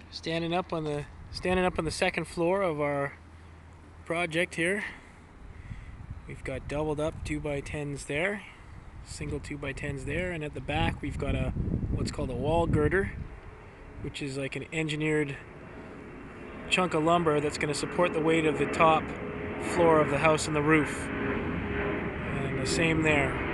Standing up on the second floor of our project here. We've got doubled up 2x10s there, single 2x10s there, and at the back we've got what's called a wall girder, which is like an engineered chunk of lumber that's going to support the weight of the top floor of the house and the roof. And the same there.